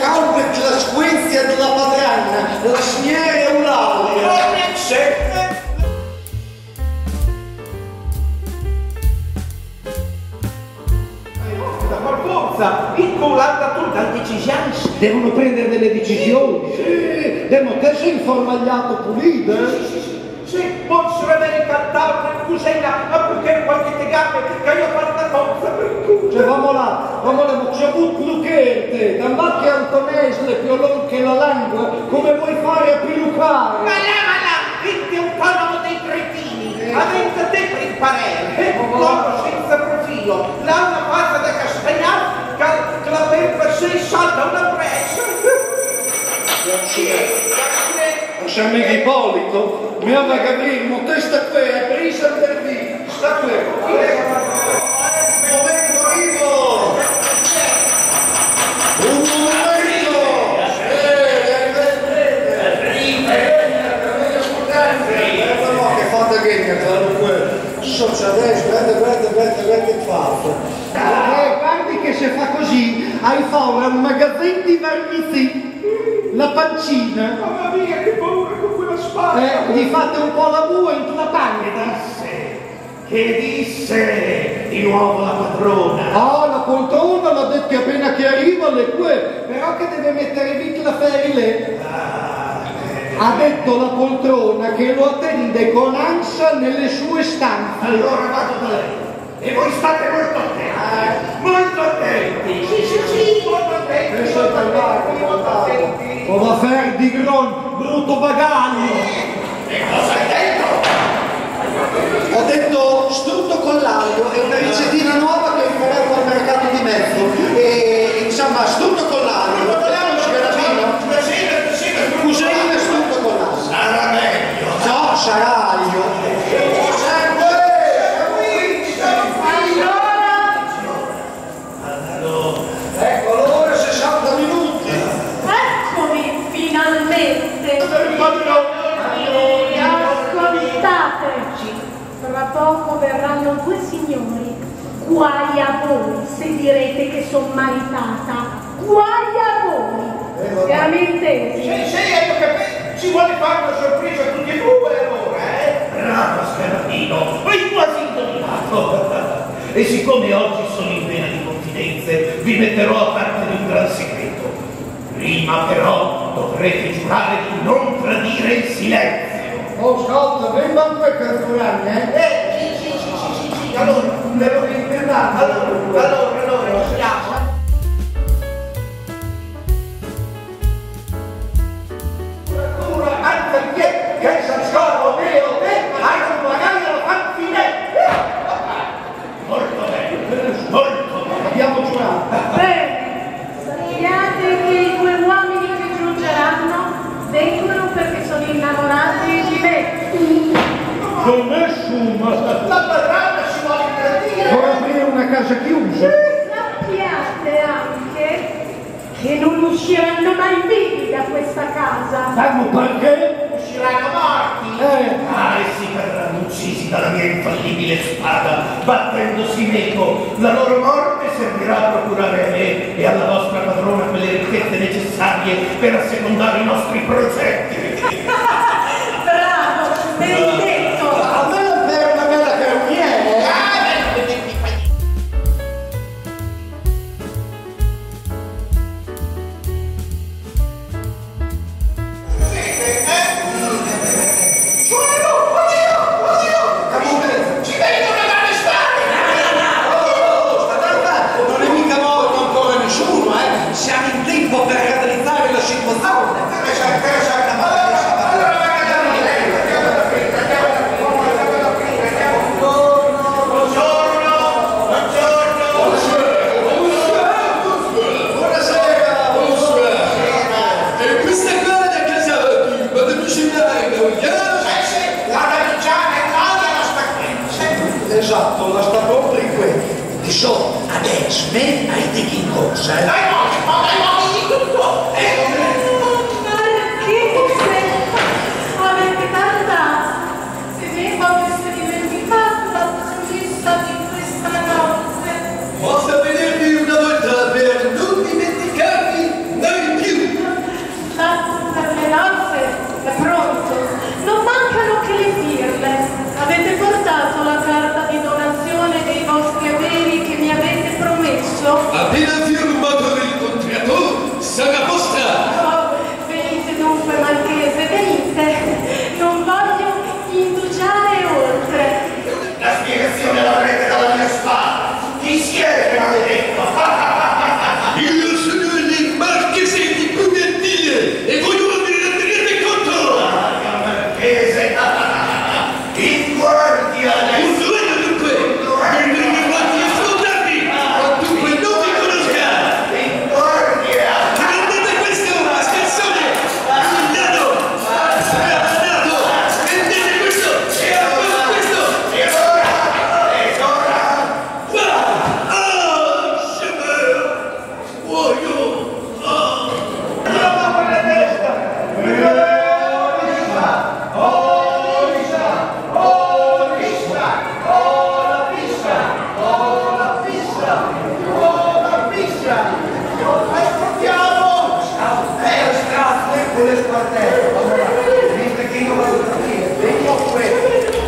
calma la sequenza della padrona, la signora Eulalia. Incollata tutta le decisioni. Devono prendere delle decisioni. Sì, devono essere informagliato pulito. Sì, non sarebbe cantato in cucina a perché qualche tegame che io ho fatto cosa per cui. Cioè, vamo là, c'è avuto Luccherte, da macchia Antonesle, più long che la lingua, come vuoi fare a pilucare? Ma là, quindi è un tono dei cretini, avete te per imparare, loro senza profilo, là una cosa da castagnare, che la per sé salta una breccia. Non c'è mica Ippolito, mi aveva capito, testa qui, è presa per lì, sta qui. Momento arrivo! Un momento! Che fate che adesso, guarda che fatto. Guardi che se fa così, hai fuori un magazzino di vermizi. La pancina. Mamma mia, che paura con quella spada! Gli fate un po' la bua in la tangata. Che disse di nuovo la padrona? Ah, la poltrona l'ha detto appena che arriva le que, però che deve mettere via la ferile. Ha detto la poltrona che lo attende con ansia nelle sue stanze. Allora vado da lei. E voi state molto attenti. Molto attenti. Sì, molto attenti. Molto attenti. O va fer di gran brutto bagaglio. E cosa hai detto? Ho detto strutto con l'aglio, è una ricettina nuova che ho imparato al mercato di mezzo. E insomma, strutto con l'aglio. Vogliamo scarabino? Cucina e strutto con l'aglio. Sarà meglio. No, sarà aglio. Ecco, allora 60 minuti. Eccomi, finalmente. Ascoltateci. Tra poco verranno due signori. Guai a voi se direte che sono maritata. Guai a voi. Siamo intesi? Sì, io capisco. Ci vuole fare una sorpresa a tutti e due allora, Bravo Scarabino, hai quasi indovinato. E siccome oggi sono in vena di confidenze, vi metterò a parte di un gran segreto. Prima però dovrete giurare di non tradire il silenzio. Oh, ascolta, venga qui per curarmi, Sì. Allora, devo ricordare. allora, siamo. Che si scorro vero te, hai un magari la fanfinetta. Molto bene. Abbiamo giurato. Bene, sappiate che i due uomini che giungeranno vengono perché sono innamorati di me. Con nessuno. La padrona si vuole tradire. Vuoi aprire una casa chiusa? Sappiate anche che non usciranno mai vivi da questa casa. Sanno perché? Usciranno morti. Essi verranno uccisi dalla mia infallibile spada, battendosi meco. La loro morte servirà a procurare a me e alla vostra padrona quelle ricchezze necessarie per assecondare i nostri progetti. Bravo, ben detto. Almeno per una bella carniere. Ci vengono ad arrestare. Non è mica morto ancora nessuno, Siamo in tempo per catalizzare la situazione. Esatto, la sta proprio in quello. Di solito, adesso, hai di che cosa, Dai morti di tutto. Perché avete tardato? Se mi aveste dimenticato la promessa di questa notte. Posso vedervi una volta per non dimenticarvi mai più. inglese. In guardia adesso. Dunque, ascoltarmi! Dunque, non vi conosca! In guardia. Prendete questo, scassone! Andato! Prendete questo! E questo! E ora? Muoio! Con le spartelle, allora, mentre che io vado a capire, vengo questo.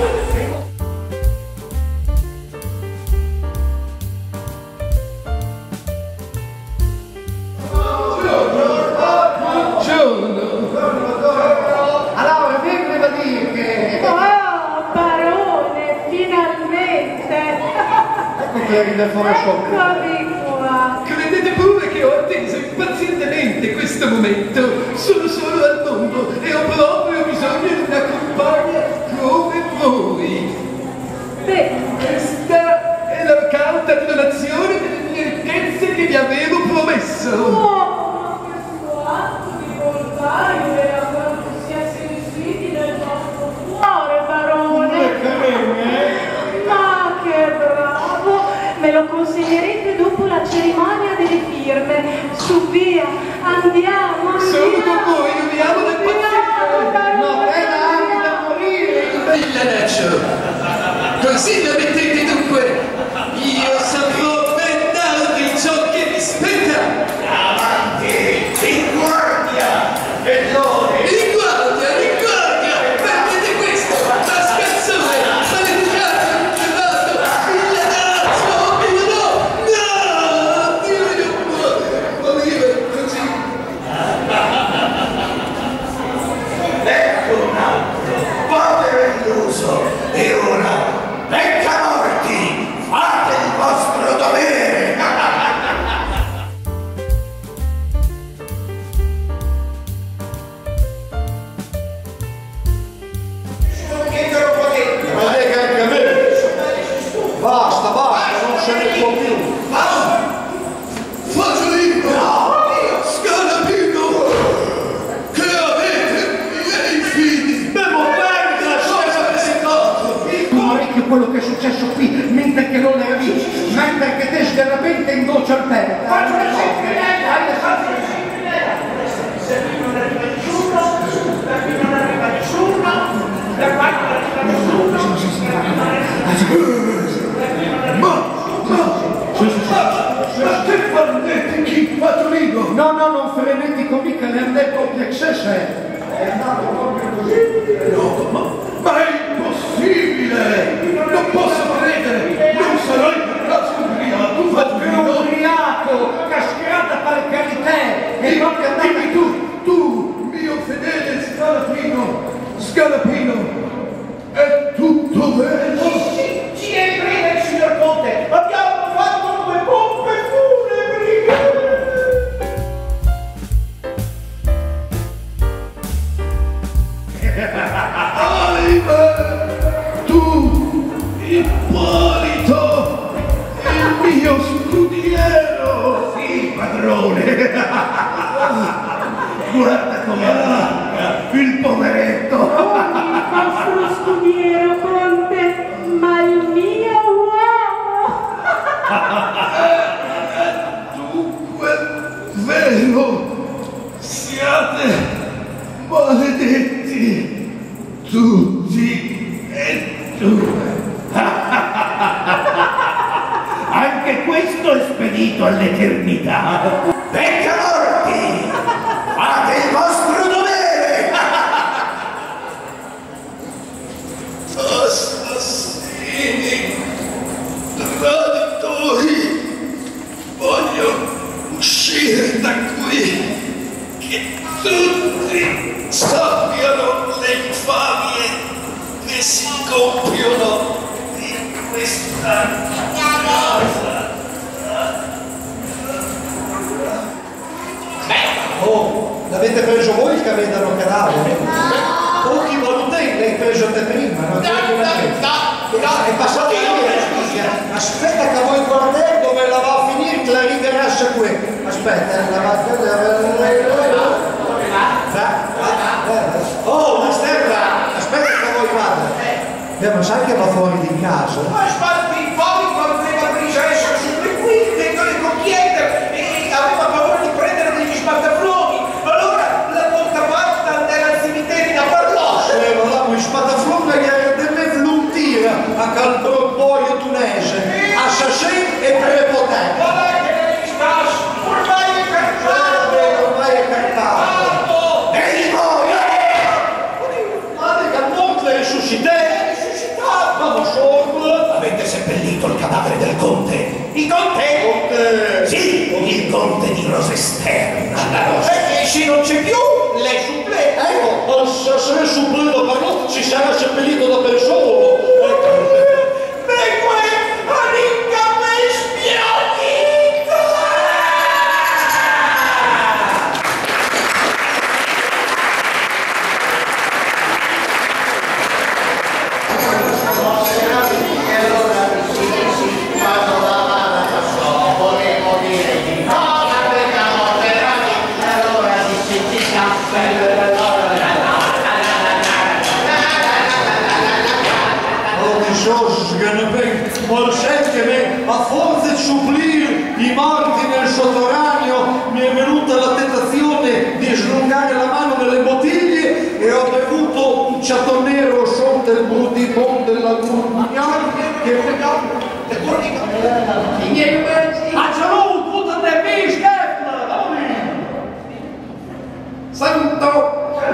Allora, mi voleva dire che... Oh, barone, finalmente! Ecco che ride il Photoshop. Eccomi qua! Credete pure che ho atteso impazientemente questo momento. Sono solo al mondo e ho proprio bisogno di una compagna come voi. Beh, Questa è la carta di donazione delle mie ricchezze che vi avevo promesso. oh, ma questo atto di bontà rivela quanto sia sensibile il vostro cuore, barone! Ma che bravo! Me lo consegnerete dopo la cerimonia delle firme. Su, via, andiamo, Sono con voi, uniamo del Andiamo, No, barone, è da morire! Villanaccio, così la mettete dunque. Io saprò ben darvi ciò che vi spetta. Avanti. In guardia. Bellone. Riguardia, prendete questo, la scazzone, maleducato, ingevato, villanaccio, no, Dio, io morire così. Ecco un altro. Povero illuso. E ora, peccamorti. Fate il vostro dovere. Ma è che anche a me! Basta, basta, non se ne può più! Fagiolino, Scalapino, che avete, miei figli? Bevo merda, che quello che è successo qui, mentre che non era lì, mentre che te sgarramente in goccia al terra. Ma che frenetici, Fagiolino? No, no, non frenetico mica, ne ha detto complexesse. È andato proprio così. No, ma è impossibile! Non posso credere! Non sarai per caso ubriaco, Che Fagiolino? ubriaco, cascata per carità, e proprio Dimmi tu, mio fedele Scalapino, è tutto vero? Ci è prima, signor Conte. Abbiamo fatto 2 pompe funebri. Tu, Ippolito, il mio scudiero! Sì, padrone. Guarda come arranca il poveretto. il vostro scudiero, Conte, ma il mio uomo! Dunque, vero, siate maledetti tutti e due. Anche questo è spedito all'eternità. Peccamorti! Fate il vostro dovere! Assassini, traditori, voglio uscire da qui, che tutti sappiano le infamie che si compiono in questa casa. Oh, l'avete preso voi il camendano cadavere? Pochi volte l'hai preso aspetta, oh, la sterra, aspetta che voi vada. Ma sai che va fuori di casa? Ma sbatti fuori quando la princessa sempre qui dentro le cocchiette e aveva paura di prendere degli sbattafluoni. Allora la porta era al cimitero da Parloche. Ma gli sbattafluoni deve flutire a Calbroboio tunese, a Sachet e prepotente. Guarda che ne stas, ormai è cartato. Ormai è cartato. Ehi voi! Guarda che a morte risuscité. Avete seppellito il cadavere del conte? Il conte? Sì, il conte di Rosesterna. Perché se non c'è più, le supplé. Ecco, se è suppleto per noi ci sarà seppellito da per solo. A forza di supplire i morti nel sotterraneo mi è venuta la tentazione di slungare la mano nelle bottiglie e ho bevuto un ciatonero sotto il brudibon della Gourmagnon che ha già tutta le mie schiffe! Santo!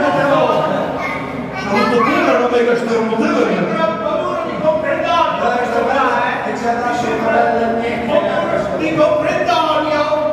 Santo Dio, non venga stermutare! Di comprendorio!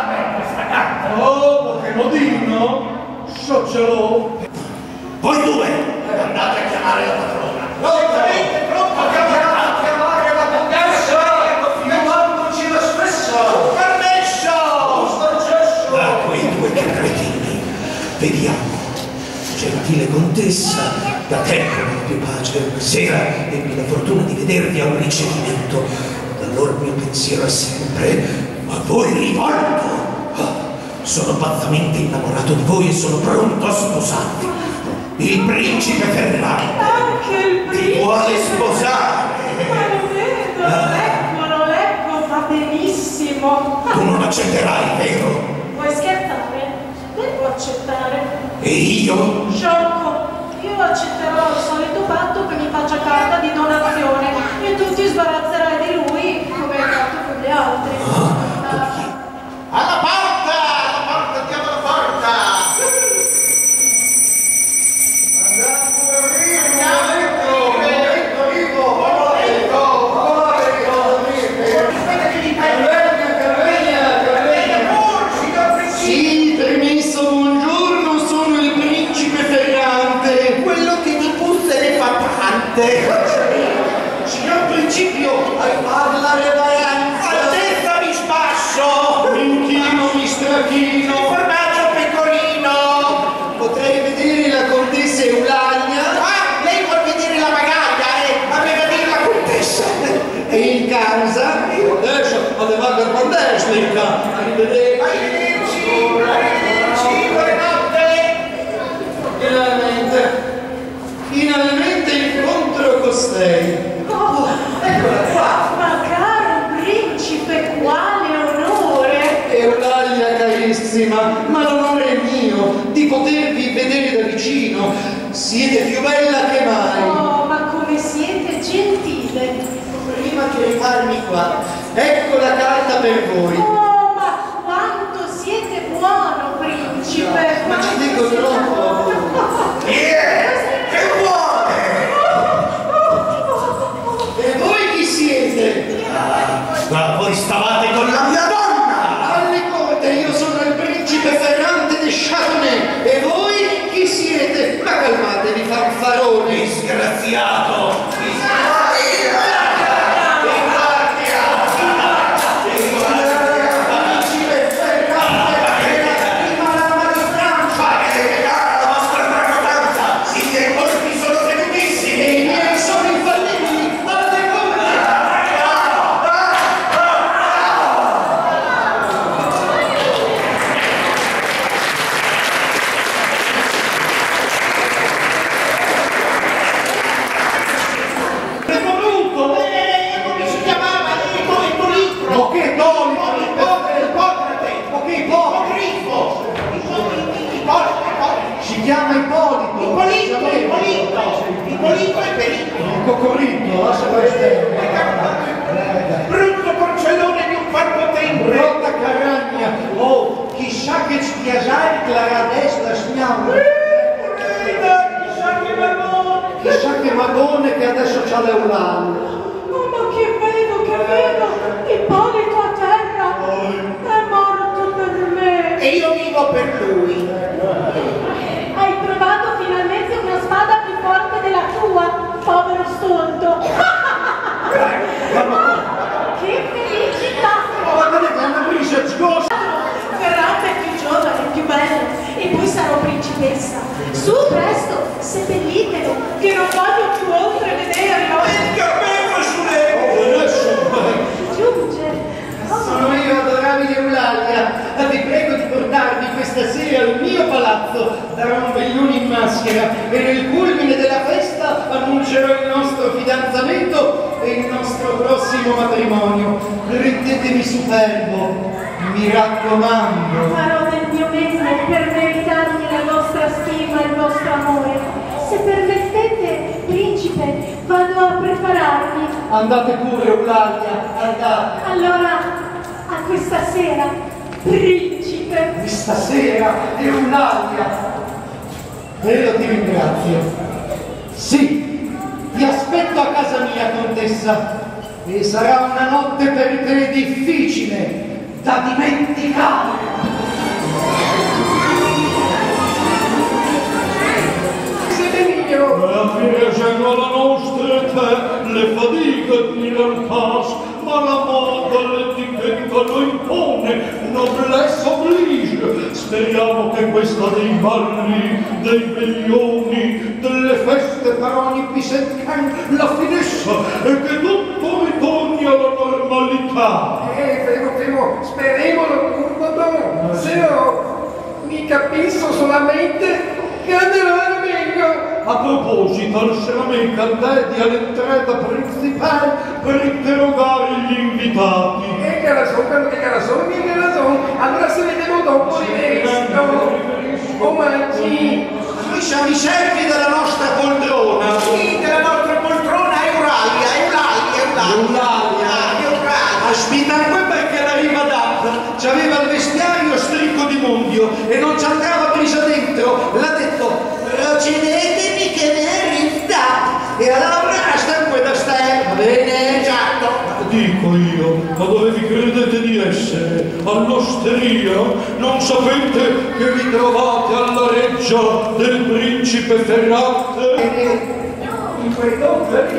Oh, che modino! So ce l'ho! Voi due andate a chiamare la padrona. Logicamente pronto a chiamare la contessa! Filmandoci la stessa! Permesso! Da quei due cretini. Vediamo. Gentile contessa, da tempo non ho più pace. Una sera ebbi la fortuna di vedervi a un ricevimento. Da allora il mio pensiero è sempre a voi rivolto. Sono pazzamente innamorato di voi e sono pronto a sposarvi. Il principe Ferrante Anche il principe ti vuole sposare. Ma lo leggo, va benissimo. Tu non accetterai, vero? Vuoi scherzare? Devo accettare. E io? Sciocco, io accetterò il solito patto che mi faccia carta di donazione e tu ti sbarazzerai di lui come hai fatto con gli altri. Alla porta! Alla porta, andiamo alla porta! Sì, permesso, buongiorno, sono il principe Ferrante. Quello che ti puzza e ne fa tante! Signor principio, parla reverenza. Altezza mi sbasso! Mi inchino, mi strachino. Formaggio pecorino! Potrei vedere la contessa Eulalia. Ah, lei vuol vedere la magaglia, aveva dire la contessa! E in casa. Adesso aveva per quant'estica. Arrivederci. Arrivederci, buonanotte! Finalmente incontro costei. Oh, Eccola qua. ma caro principe, quale onore! Eulalia carissima, ma l'onore è mio di potervi vedere da vicino. Siete più bella che mai. Oh, ma come siete gentile! Prima che rifarmi qua, ecco la carta per voi. Oh, ma quanto siete buono, principe! Ma ci dico troppo. Che vuole? E voi chi siete? Ma voi stavate con la mia donna! Alle corte, io sono il principe Ferrante di Châtenay. E voi chi siete? Ma calmatevi, fanfaroni. Disgraziato! Principe Ferrante è la prima dama di Francia. La vostra tracotanza! I miei colpi sono tenutissimi! E i miei sono infallibili. Guardate come. cocorito, lascia stare. Brutto porcellone di un farpotente! Rotta caragna, oh, chissà che spiasare la destra smiamo. Chissà che magone che adesso c'ha l'Eulalia. Oh, ma che vedo, Ippolito a terra, è morto per me. E io vivo per lui. Hai trovato finalmente una spada più forte della tua, povero stolto. Che felicità! Guardate che è una brisa scossa. Verrate più giovane, più bello, e poi sarò principessa. Su, presto, seppellitelo, che non voglio più oltre vederlo. Il cappello sulle! Giunge. Sono io, adorabile Eulalia. Vi prego di portarmi questa sera al mio palazzo. Darò un veglione in maschera e nel culmine della festa annuncerò il nostro fidanzamento e il nostro prossimo matrimonio. Rendetemi superbo, mi raccomando. Farò del mio meglio per meritarmi la vostra stima e il vostro amore. Se permettete, principe, vado a prepararmi. Andate pure, Eulalia, andate. Allora, a questa sera, principe. Questa sera, Eulalia. Io ti ringrazio. Sì, ti aspetto a casa mia, contessa. E sarà una notte per te difficile da dimenticare. Piacendo la nostra età, le fatiche di l'alpas, ma la moda l'etichetta lo impone, noblesse oblige. Speriamo che questa dei balli, dei veglioni, delle feste per ogni piseccan la finisca e che tutto ritorni alla normalità. Fermo, speriamolo pure, se no mi capisco solamente che andrò al vengo. A proposito, alzeramente a te di all'entrata principale per interrogare gli invitati. Che razone, che razone. Allora se vediamo dopo rivesto. Omaggi. Noi siamo i servi della nostra poltrona. Sì, della nostra poltrona Eulalia. Aspetta perché la riva d'acqua c'aveva il vestiario stricco di mundio e non ci andava brisa dentro. L'ha detto, procedetemi che ne rifta. E allora sta qui da stare. Va bene, esatto. Dico io, ma dove vi credete di essere? All'osteria? Non sapete che vi trovate alla reggia del principe Ferrante? In quel doppio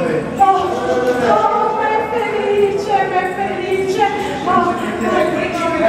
Felice, oh, principe,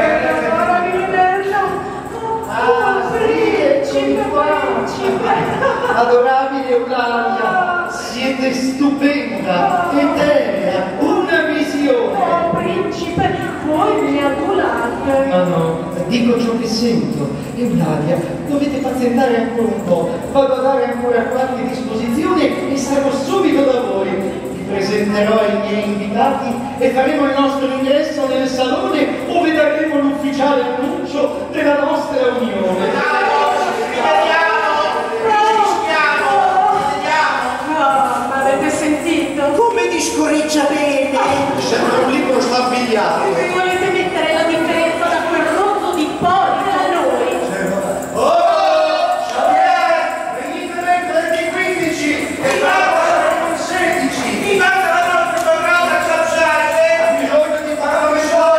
Adorabile Eulalia, siete stupenda, eterea, una visione. Oh, principe, voi mi adorate. Ma no, dico ciò che sento. Eulalia, dovete pazientare ancora un po'. Vado a dare ancora qualche disposizione e sarò subito da voi. Vi presenterò ai miei invitati e faremo il nostro ingresso nel salone ove daremo l'ufficiale annuncio della nostra unione. Come discoriccia bene! Sembra un libro stabbigliato. Se volete mettere la differenza da quel rozzo di porri da noi. Oh! Xavier! Venite mentre 15! E basta 16! Mi basta la nostra tornata a calciare! Ha bisogno di parole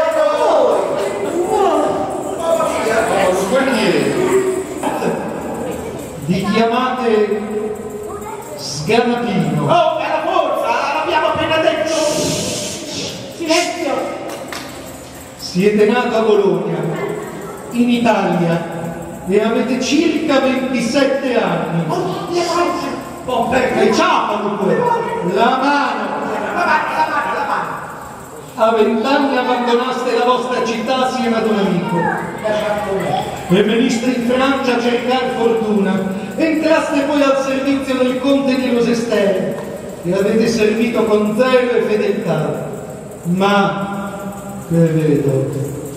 Vi chiamate Sganapino. Oh, è la forza! L'abbiamo appena detto! Silenzio! Siete nato a Bologna, in Italia, e avete circa 27 anni. Oh, le mani! Oh, perché ciapano quello! La mano! La mano! A 20 anni abbandonaste la vostra città assieme ad un amico e veniste in Francia a cercare fortuna. Entraste poi al servizio del conte di Rosestele e avete servito con zelo e fedeltà. Ma che vedo?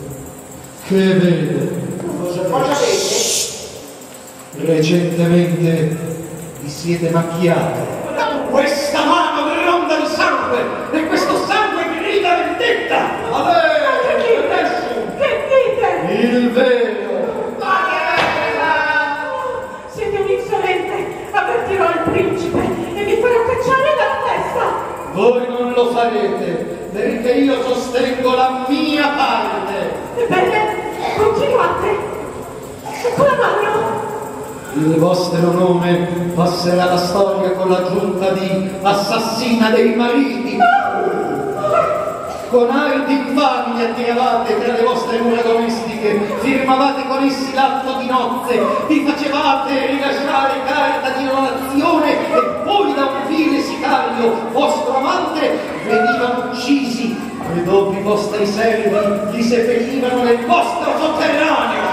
Cosa vede? Recentemente vi siete macchiati. questa mano gronda di sangue e questo sangue grida vendetta. A lei, adesso. Che dite? Il vero. Siete un insolente. Avvertirò il principe e vi farò cacciare dalla testa. Voi non lo farete, perché io sostengo la mia parte. Ebbene, continuate. Con la mano. Il vostro nome passerà alla storia con l'aggiunta di assassina dei mariti. Con arti infami li attiravate tra le vostre mura domestiche, firmavate con essi l'atto di nozze, vi facevate rilasciare carta di donazione e poi da un vile sicario, vostro amante, venivano uccisi e dopo i vostri servi li seppellivano nel vostro sotterraneo.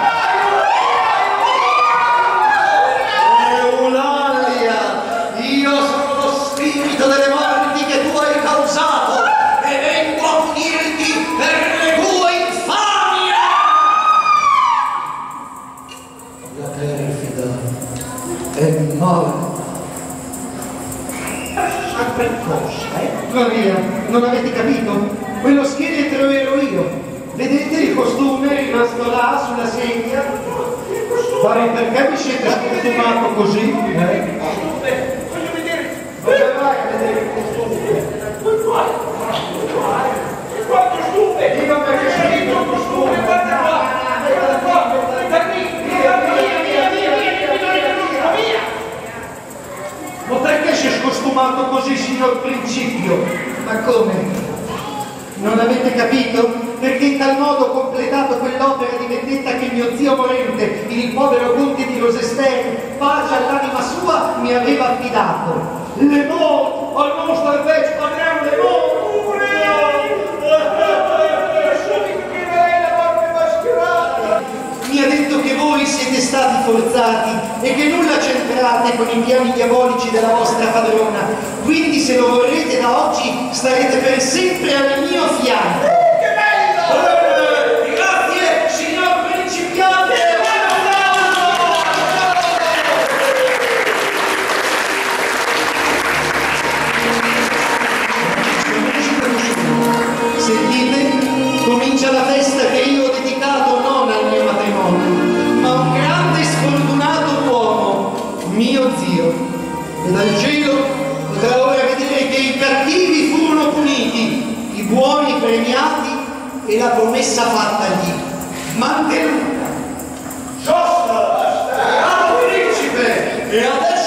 Io sono lo spirito delle morti che tu hai causato e vengo a punirti per le tue infamie! La perfida è morta. Sempre cosa, Maria, non avete capito? Quello scheletro ero io. Vedete il costume rimasto là sulla sedia? Ma perché vi siete scostumato così? voglio vedere. Dove vai a vedere il costume? Quanto stufe! Dico perché c'è dentro il costume, guarda qua! Via! Ma perché si è scostumato così, signor Principio? Ma come? Non avete capito? Perché in tal modo ho completato quell'opera di vendetta che mio zio morente, il povero conte di Rosester, pace all'anima sua, mi aveva affidato. Le morti! Al nostro invece padrone le morti! Mi ha detto che voi siete stati forzati e che nulla c'entrate con i piani diabolici della vostra padrona. Quindi se lo vorrete da oggi starete per sempre al mio fianco. Che bello! Grazie, signor principiante! Sentite? Comincia la festa che io ho dedicato non al mio matrimonio, ma a un grande e sfortunato uomo, mio zio. E dal cielo potrà ora vedere che i cattivi furono puniti, i buoni premiati e la promessa fattagli mantenuta. Giusto! Bravo principe! E adesso